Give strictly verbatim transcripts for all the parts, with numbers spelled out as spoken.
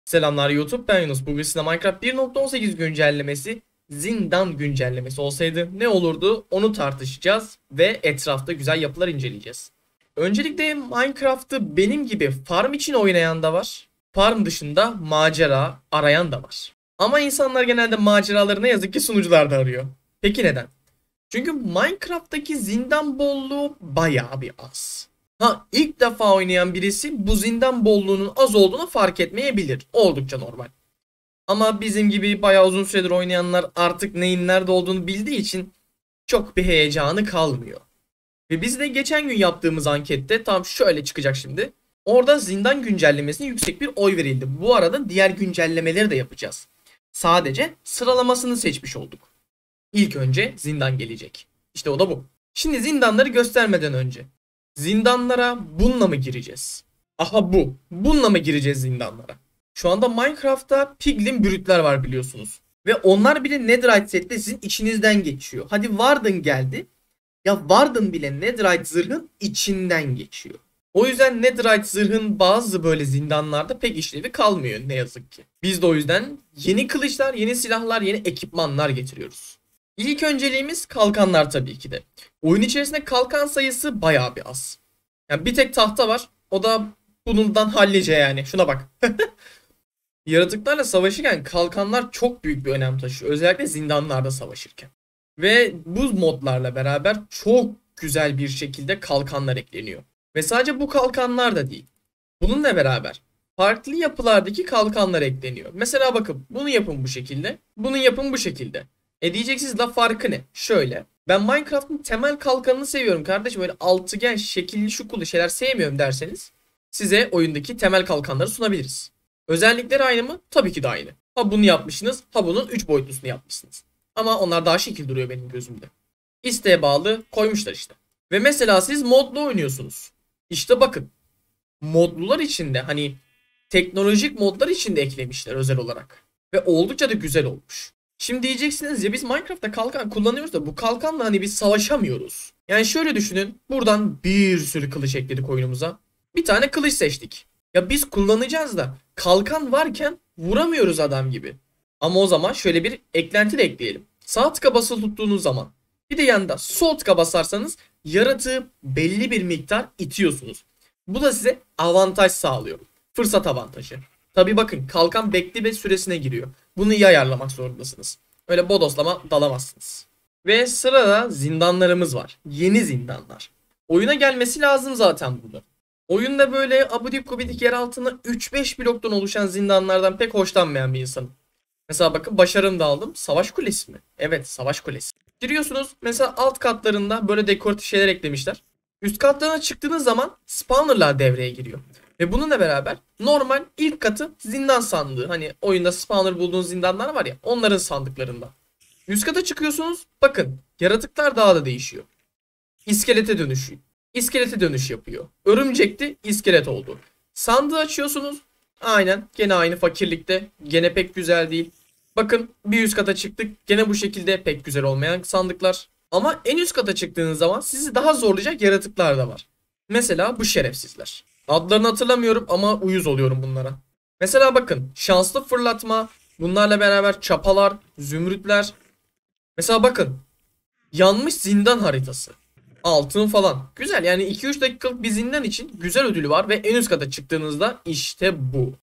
Selamlar YouTube, ben Yunus. Bugün size Minecraft bir nokta on sekiz güncellemesi, zindan güncellemesi olsaydı ne olurdu onu tartışacağız ve etrafta güzel yapılar inceleyeceğiz. Öncelikle Minecraft'ı benim gibi farm için oynayan da var. Farm dışında macera arayan da var. Ama insanlar genelde maceraları ne yazık ki sunucularda arıyor. Peki neden? Çünkü Minecraft'taki zindan bolluğu bayağı bir az. Ha, ilk defa oynayan birisi bu zindan bolluğunun az olduğunu fark etmeyebilir. Oldukça normal. Ama bizim gibi bayağı uzun süredir oynayanlar artık neyin nerede olduğunu bildiği için çok bir heyecanı kalmıyor. Ve biz de geçen gün yaptığımız ankette tam şöyle çıkacak şimdi. Orada zindan güncellemesine yüksek bir oy verildi. Bu arada diğer güncellemeleri de yapacağız. Sadece sıralamasını seçmiş olduk. İlk önce zindan gelecek. İşte o da bu. Şimdi zindanları göstermeden önce. Zindanlara bununla mı gireceğiz? Aha bu. Bununla mı gireceğiz zindanlara? Şu anda Minecraft'ta piglin brütler var biliyorsunuz. Ve onlar bile Netherite setle sizin içinizden geçiyor. Hadi Warden geldi. Ya Warden bile Netherite zırhın içinden geçiyor. O yüzden Netherite zırhın bazı böyle zindanlarda pek işlevi kalmıyor ne yazık ki. Biz de o yüzden yeni kılıçlar, yeni silahlar, yeni ekipmanlar getiriyoruz. İlk önceliğimiz kalkanlar tabii ki de. Oyun içerisinde kalkan sayısı bayağı bir az. Yani bir tek tahta var. O da bundan hallice yani. Şuna bak. Yaratıklarla savaşırken kalkanlar çok büyük bir önem taşıyor. Özellikle zindanlarda savaşırken. Ve bu modlarla beraber çok güzel bir şekilde kalkanlar ekleniyor. Ve sadece bu kalkanlar da değil. Bununla beraber farklı yapılardaki kalkanlar ekleniyor. Mesela bakın bunu yapın bu şekilde. Bunu yapın bu şekilde. E diyeceksiniz la farkı ne? Şöyle. Ben Minecraft'ın temel kalkanını seviyorum kardeşim. Böyle altıgen, şekilli, şukulu şeyler sevmiyorum derseniz size oyundaki temel kalkanları sunabiliriz. Özellikleri aynı mı? Tabii ki de aynı. Ha bunu yapmışsınız, ha bunun üç boyutlusunu yapmışsınız. Ama onlar daha şekil duruyor benim gözümde. İsteğe bağlı koymuşlar işte. Ve mesela siz modlu oynuyorsunuz. İşte bakın. Modlular içinde hani teknolojik modlar içinde eklemişler özel olarak. Ve oldukça da güzel olmuş. Şimdi diyeceksiniz ya biz Minecraft'ta kalkan kullanıyoruz da bu kalkanla hani biz savaşamıyoruz. Yani şöyle düşünün. Buradan bir sürü kılıç ekledik oyunumuza. Bir tane kılıç seçtik. Ya biz kullanacağız da kalkan varken vuramıyoruz adam gibi. Ama o zaman şöyle bir eklenti de ekleyelim. Sağ tıka basılı tuttuğunuz zaman bir de yanında sol tıka basarsanız yaratığı belli bir miktar itiyorsunuz. Bu da size avantaj sağlıyor. Fırsat avantajı. Tabi bakın kalkan bekli ve süresine giriyor. Bunu iyi ayarlamak zorundasınız. Öyle bodoslama dalamazsınız. Ve sırada zindanlarımız var. Yeni zindanlar. Oyuna gelmesi lazım zaten burada. Oyunda böyle abidik gubidik yer altına üç beş bloktan oluşan zindanlardan pek hoşlanmayan bir insanım. Mesela bakın başarım da aldım. Savaş kulesi mi? Evet, savaş kulesi. Giriyorsunuz mesela alt katlarında böyle dekoratif şeyler eklemişler. Üst katlarına çıktığınız zaman spawnerlar devreye giriyor. Ve bununla beraber normal ilk katı zindan sandığı. Hani oyunda spawner bulduğunuz zindanlar var ya, onların sandıklarında. Üst kata çıkıyorsunuz. Bakın yaratıklar daha da değişiyor. İskelete dönüşüyor. İskelete dönüş yapıyor. Örümcekti, iskelet oldu. Sandığı açıyorsunuz. Aynen gene aynı fakirlikte. Gene pek güzel değil. Bakın bir üst kata çıktık. Gene bu şekilde pek güzel olmayan sandıklar. Ama en üst kata çıktığınız zaman sizi daha zorlayacak yaratıklar da var. Mesela bu şerefsizler. Adlarını hatırlamıyorum ama uyuz oluyorum bunlara. Mesela bakın şanslı fırlatma. Bunlarla beraber çapalar, zümrütler. Mesela bakın yanmış zindan haritası. Altın falan. Güzel yani iki üç dakikalık bir zindan için güzel ödülü var ve en üst kata çıktığınızda işte bu.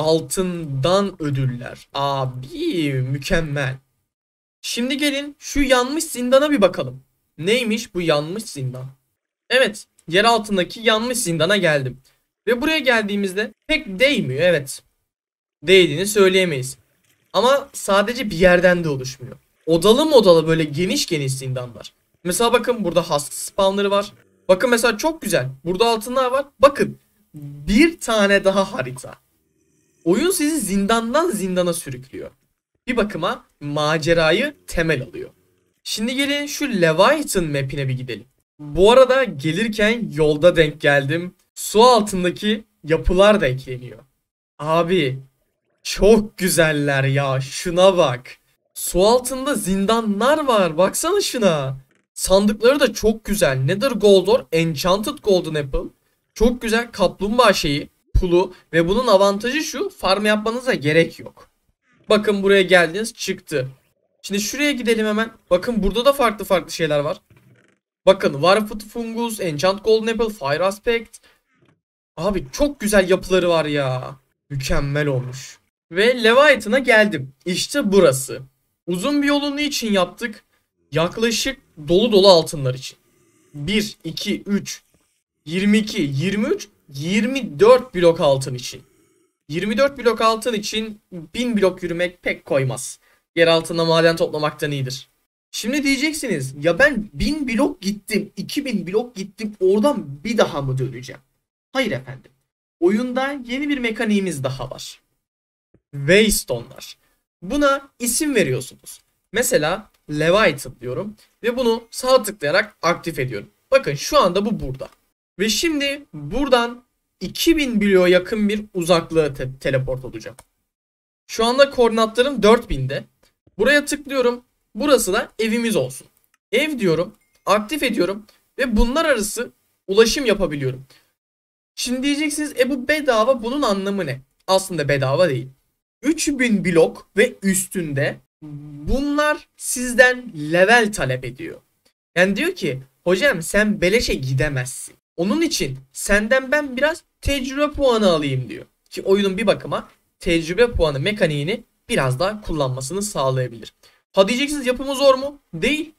Altından ödüller. Abi mükemmel. Şimdi gelin şu yanmış zindana bir bakalım. Neymiş bu yanmış zindan? Evet, yer altındaki yanmış zindana geldim. Ve buraya geldiğimizde pek değmiyor, evet. Değdiğini söyleyemeyiz. Ama sadece bir yerden de oluşmuyor. Odalı modalı böyle geniş geniş zindanlar. Mesela bakın burada husk spawnları var. Bakın mesela çok güzel. Burada altınlar var. Bakın bir tane daha harita. Oyun sizi zindandan zindana sürüklüyor. Bir bakıma macerayı temel alıyor. Şimdi gelin şu Leviathan map'ine bir gidelim. Bu arada gelirken yolda denk geldim. Su altındaki yapılar da ekleniyor. Abi çok güzeller ya, şuna bak. Su altında zindanlar var, baksana şuna. Sandıkları da çok güzel. Nether Gold or Enchanted Golden Apple. Çok güzel kaplumbağa şeyi. pulu ve bunun avantajı şu: farm yapmanıza gerek yok. Bakın buraya geldiniz, çıktı. Şimdi şuraya gidelim hemen. Bakın burada da farklı farklı şeyler var. Bakın Warfoot Fungus, Enchant Golden Apple, Fire Aspect. Abi çok güzel yapıları var ya. Mükemmel olmuş. Ve Leviathan'a geldim. İşte burası. Uzun bir yolun için yaptık? Yaklaşık dolu dolu altınlar için. bir, iki, üç, yirmi iki, yirmi üç, yirmi dört blok altın için. yirmi dört blok altın için bin blok yürümek pek koymaz. Yer altında maden toplamaktan iyidir. Şimdi diyeceksiniz ya, ben bin blok gittim, iki bin blok gittim, oradan bir daha mı döneceğim? Hayır efendim. Oyunda yeni bir mekaniğimiz daha var. Waystone'lar. Buna isim veriyorsunuz. Mesela Leviathan diyorum ve bunu sağ tıklayarak aktif ediyorum. Bakın şu anda bu burada. Ve şimdi buradan iki bin bloğa yakın bir uzaklığa te teleport olacağım. Şu anda koordinatlarım dört binde. Buraya tıklıyorum. Burası da evimiz olsun. Ev diyorum. Aktif ediyorum. Ve bunlar arası ulaşım yapabiliyorum. Şimdi diyeceksiniz e bu bedava, bunun anlamı ne? Aslında bedava değil. üç bin blok ve üstünde bunlar sizden level talep ediyor. Yani diyor ki hocam sen beleşe gidemezsin. Onun için senden ben biraz tecrübe puanı alayım diyor. Ki oyunun bir bakıma tecrübe puanı mekaniğini biraz daha kullanmasını sağlayabilir. Ha diyeceksiniz yapımı zor mu? Değil.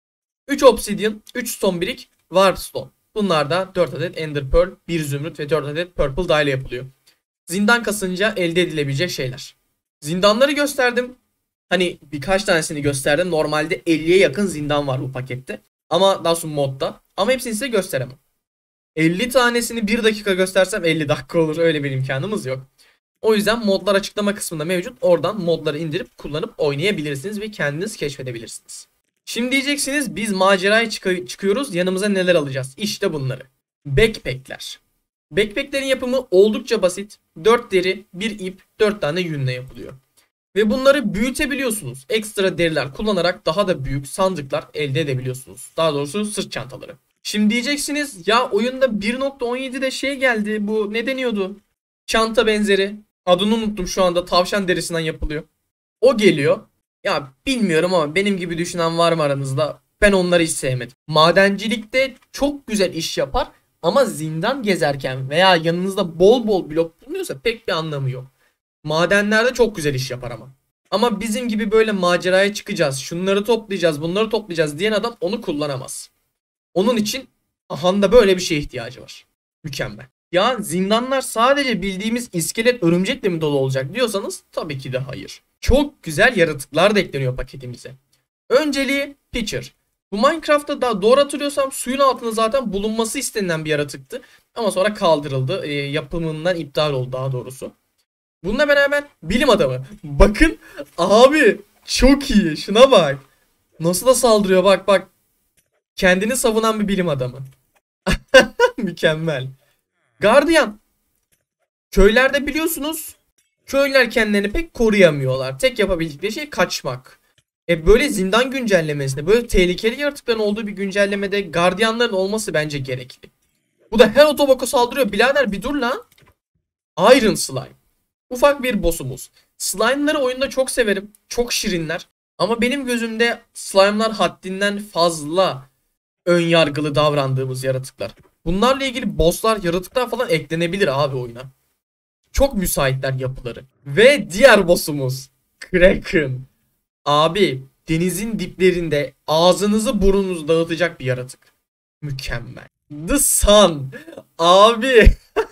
üç obsidian, üç stone brick, warpstone. Bunlar da dört adet ender pearl, bir zümrüt ve dört adet purple dye ile yapılıyor. Zindan kasınca elde edilebilecek şeyler. Zindanları gösterdim. Hani birkaç tanesini gösterdim. Normalde elliye yakın zindan var bu pakette. Ama daha sonra modda. Ama hepsini size gösteremem. elli tanesini bir dakika göstersem elli dakika olur. Öyle bir imkanımız yok. O yüzden modlar açıklama kısmında mevcut. Oradan modları indirip kullanıp oynayabilirsiniz ve kendiniz keşfedebilirsiniz. Şimdi diyeceksiniz biz maceraya çık çıkıyoruz. Yanımıza neler alacağız? İşte bunları. Backpack'ler. Backpack'lerin yapımı oldukça basit. dört deri, bir ip, dört tane yünle yapılıyor. Ve bunları büyütebiliyorsunuz. Ekstra deriler kullanarak daha da büyük sandıklar elde edebiliyorsunuz. Daha doğrusu sırt çantaları. Şimdi diyeceksiniz ya oyunda bir nokta on yedide şey geldi, bu ne deniyordu? Çanta benzeri. Adını unuttum şu anda, tavşan derisinden yapılıyor. O geliyor. Ya bilmiyorum ama benim gibi düşünen var mı aranızda? Ben onları hiç sevmedim. Madencilikte çok güzel iş yapar ama zindan gezerken veya yanınızda bol bol blok bulunuyorsa pek bir anlamı yok. Madenlerde çok güzel iş yapar ama. Ama bizim gibi böyle maceraya çıkacağız, şunları toplayacağız, bunları toplayacağız diyen adam onu kullanamaz. Onun için ahanda böyle bir şeye ihtiyacı var. Mükemmel. Ya zindanlar sadece bildiğimiz iskelet örümcekle mi dolu olacak diyorsanız tabii ki de hayır. Çok güzel yaratıklar da ekleniyor paketimize. Önceliği Pitcher. Bu Minecraft'ta daha doğru hatırlıyorsam suyun altında zaten bulunması istenilen bir yaratıktı. Ama sonra kaldırıldı. E, yapımından iptal oldu daha doğrusu. Bununla beraber bilim adamı. Bakın abi çok iyi, şuna bak. Nasıl da saldırıyor, bak bak. Kendini savunan bir bilim adamı. Mükemmel. Gardiyan. Köylerde biliyorsunuz köyler kendilerini pek koruyamıyorlar. Tek yapabildikleri şey kaçmak. E böyle zindan güncellemesinde, böyle tehlikeli yaratıkların olduğu bir güncellemede gardiyanların olması bence gerekli. Bu da her otoboka saldırıyor. Birader bir dur lan. Iron Slime. Ufak bir boss'umuz. Slime'ları oyunda çok severim. Çok şirinler. Ama benim gözümde slime'lar haddinden fazla ön yargılı davrandığımız yaratıklar. Bunlarla ilgili boss'lar, yaratıklar falan eklenebilir abi oyuna. Çok müsaitler yapıları. Ve diğer boss'umuz Kraken. Abi denizin diplerinde ağzınızı burnunuzu dağıtacak bir yaratık. Mükemmel. The Sun. Abi.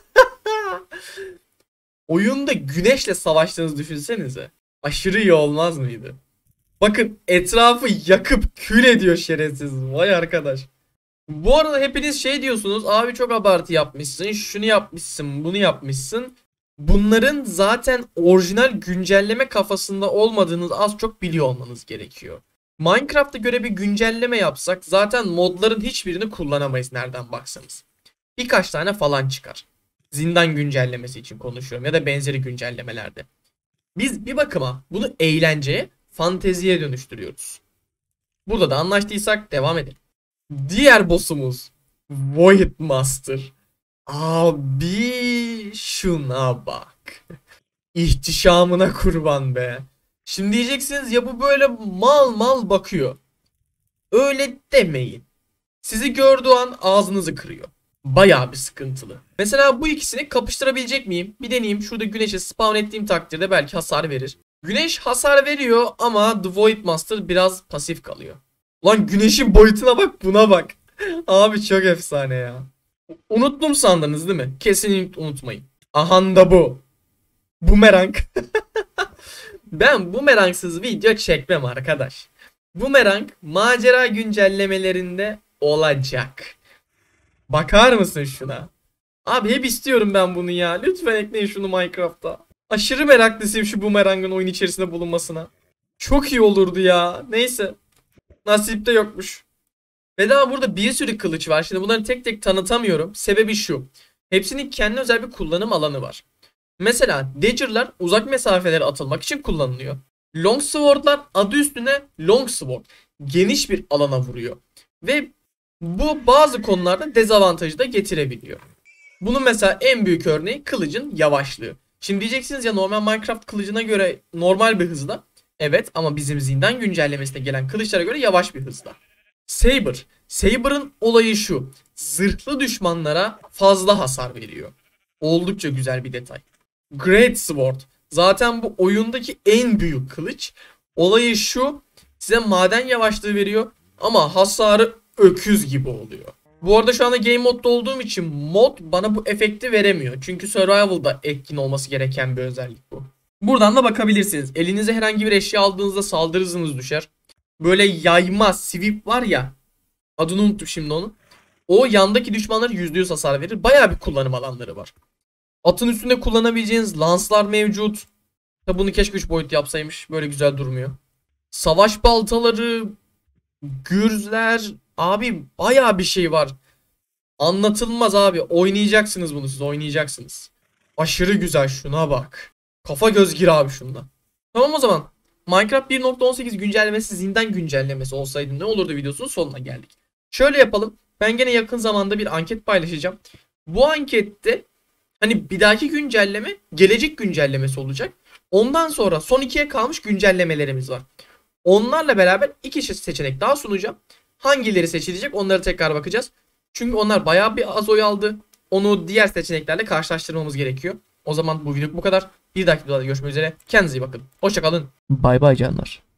Oyunda güneşle savaştığınızı düşünsenize. Aşırı iyi olmaz mıydı? Bakın etrafı yakıp kül ediyor şerefsiz. Vay arkadaş. Bu arada hepiniz şey diyorsunuz. Abi çok abartı yapmışsın. Şunu yapmışsın. Bunu yapmışsın. Bunların zaten orijinal güncelleme kafasında olmadığınız az çok biliyor olmanız gerekiyor. Minecraft'a göre bir güncelleme yapsak zaten modların hiçbirini kullanamayız nereden baksanız. Birkaç tane falan çıkar. Zindan güncellemesi için konuşuyorum ya da benzeri güncellemelerde. Biz bir bakıma bunu eğlenceye, fanteziye dönüştürüyoruz. Burada da anlaştıysak devam edelim. Diğer boss'umuz Void Master. Abi şuna bak. İhtişamına kurban be. Şimdi diyeceksiniz ya bu böyle mal mal bakıyor. Öyle demeyin. Sizi gördüğü an ağzınızı kırıyor. Bayağı bir sıkıntılı. Mesela bu ikisini kapıştırabilecek miyim? Bir deneyeyim. Şurada güneşe spawn ettiğim takdirde belki hasar verir. Güneş hasar veriyor ama The Void Master biraz pasif kalıyor. Lan güneşin boyutuna bak, buna bak. Abi çok efsane ya. Unuttum sandınız değil mi? Kesinlikle unutmayın. Ahanda bu. Bumerang. Ben bumerangsız video çekmem arkadaş. Bumerang macera güncellemelerinde olacak. Bakar mısın şuna? Abi hep istiyorum ben bunu ya. Lütfen ekleyin şunu Minecraft'a. Aşırı meraklısıyım şu bumerangın oyun içerisinde bulunmasına. Çok iyi olurdu ya. Neyse. Nasipte yokmuş. Ve daha burada bir sürü kılıç var. Şimdi bunları tek tek tanıtamıyorum. Sebebi şu. Hepsinin kendi özel bir kullanım alanı var. Mesela Dagger'lar uzak mesafelere atılmak için kullanılıyor. Longsword'lar adı üstüne Longsword. Geniş bir alana vuruyor. Ve bu bazı konularda dezavantajı da getirebiliyor. Bunun mesela en büyük örneği kılıcın yavaşlığı. Şimdi diyeceksiniz ya normal Minecraft kılıcına göre normal bir hızda. Evet ama bizim zindan güncellemesine gelen kılıçlara göre yavaş bir hızda. Saber. Saber'ın olayı şu. Zırhlı düşmanlara fazla hasar veriyor. Oldukça güzel bir detay. Great Sword. Zaten bu oyundaki en büyük kılıç. Olayı şu. Size maden yavaşlığı veriyor. Ama hasarı öküz gibi oluyor. Bu arada şu anda game modda olduğum için mod bana bu efekti veremiyor. Çünkü survival'da etkin olması gereken bir özellik bu. Buradan da bakabilirsiniz. Elinize herhangi bir eşya aldığınızda saldırı hızınız düşer. Böyle yayma, sweep var ya. Adını unuttum şimdi onu. O yandaki düşmanlara yüzde yüz hasar verir. Bayağı bir kullanım alanları var. Atın üstünde kullanabileceğiniz lanslar mevcut. Tabi bunu keşke üç boyut yapsaymış. Böyle güzel durmuyor. Savaş baltaları, gürzler. Abi bayağı bir şey var. Anlatılmaz abi. Oynayacaksınız bunu siz, oynayacaksınız. Aşırı güzel, şuna bak. Kafa göz gir abi şunda. Tamam o zaman. Minecraft bir nokta on sekiz güncellemesi zindan güncellemesi olsaydı ne olurdu videosunun sonuna geldik. Şöyle yapalım. Ben gene yakın zamanda bir anket paylaşacağım. Bu ankette hani bir dahaki güncelleme gelecek güncellemesi olacak. Ondan sonra son ikiye kalmış güncellemelerimiz var. Onlarla beraber iki seçenek daha sunacağım. Hangileri seçilecek onları tekrar bakacağız. Çünkü onlar bayağı bir az oy aldı. Onu diğer seçeneklerle karşılaştırmamız gerekiyor. O zaman bu video bu kadar. Bir dahaki videoda görüşmek üzere. Kendinize iyi bakın. Hoşça kalın. Bay bay canlar.